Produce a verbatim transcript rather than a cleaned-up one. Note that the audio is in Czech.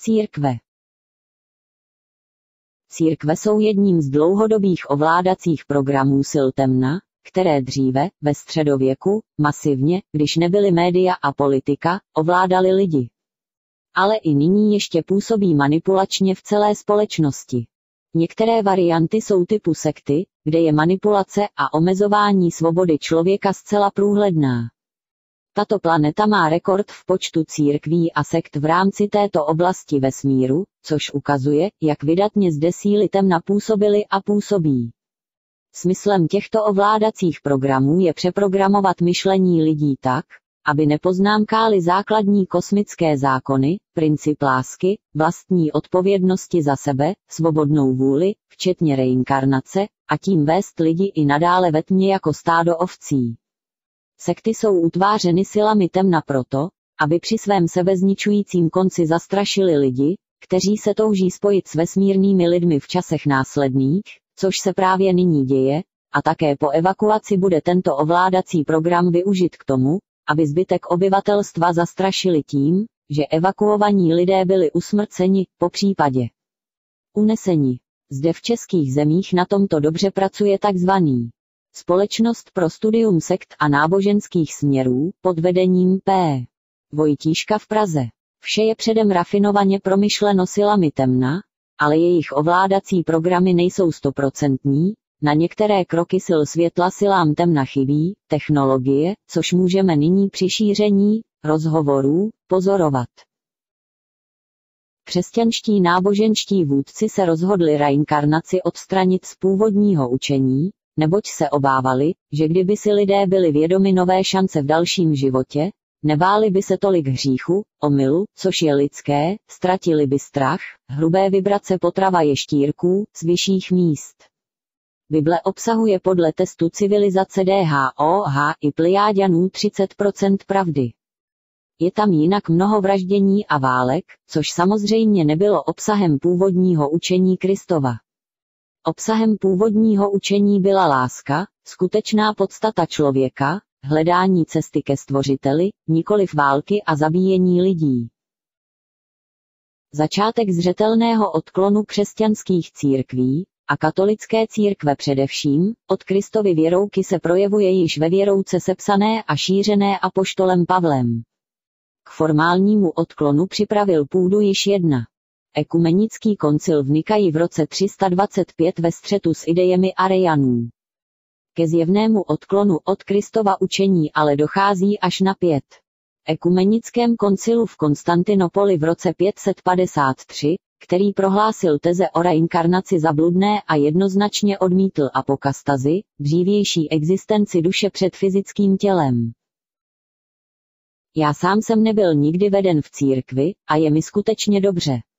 Církve. Církve jsou jedním z dlouhodobých ovládacích programů sil temna, které dříve, ve středověku, masivně, když nebyly média a politika, ovládaly lidi. Ale i nyní ještě působí manipulačně v celé společnosti. Některé varianty jsou typu sekty, kde je manipulace a omezování svobody člověka zcela průhledná. Tato planeta má rekord v počtu církví a sekt v rámci této oblasti vesmíru, což ukazuje, jak vydatně zde síly temna působily a působí. Smyslem těchto ovládacích programů je přeprogramovat myšlení lidí tak, aby nepoznámkáli základní kosmické zákony, princip lásky, vlastní odpovědnosti za sebe, svobodnou vůli, včetně reinkarnace, a tím vést lidi i nadále ve tmě jako stádo ovcí. Sekty jsou utvářeny silami temna proto, aby při svém sebezničujícím konci zastrašili lidi, kteří se touží spojit s vesmírnými lidmi v časech následných, což se právě nyní děje, a také po evakuaci bude tento ovládací program využit k tomu, aby zbytek obyvatelstva zastrašili tím, že evakuovaní lidé byli usmrceni, popřípadě uneseni. Zde v českých zemích na tomto dobře pracuje takzvaný Společnost pro studium sekt a náboženských směrů pod vedením P. Vojtíška v Praze. Vše je předem rafinovaně promyšleno silami temna, ale jejich ovládací programy nejsou stoprocentní, na některé kroky sil světla silám temna chybí technologie, což můžeme nyní při šíření rozhovorů pozorovat. Křesťanští náboženští vůdci se rozhodli reinkarnaci odstranit z původního učení, neboť se obávali, že kdyby si lidé byli vědomi nové šance v dalším životě, nebáli by se tolik hříchu, omylu, což je lidské, ztratili by strach, hrubé vibrace potrava ještírků z vyšších míst. Bible obsahuje podle testu civilizace D H O H i Pliáďanů třicet procent pravdy. Je tam jinak mnoho vraždění a válek, což samozřejmě nebylo obsahem původního učení Kristova. Obsahem původního učení byla láska, skutečná podstata člověka, hledání cesty ke Stvořiteli, nikoliv války a zabíjení lidí. Začátek zřetelného odklonu křesťanských církví, a katolické církve především, od Kristovy věrouky se projevuje již ve věrouce sepsané a šířené apoštolem Pavlem. K formálnímu odklonu připravil půdu již jedna. Ekumenický koncil v Nikaji v roce tři sta dvacet pět ve střetu s idejemi Arianů. Ke zjevnému odklonu od Kristova učení ale dochází až na pět. Ekumenickém koncilu v Konstantinopoli v roce pět set padesát tři, který prohlásil teze o reinkarnaci za bludné a jednoznačně odmítl apokastazi, dřívější existenci duše před fyzickým tělem. Já sám jsem nebyl nikdy veden v církvi, a je mi skutečně dobře.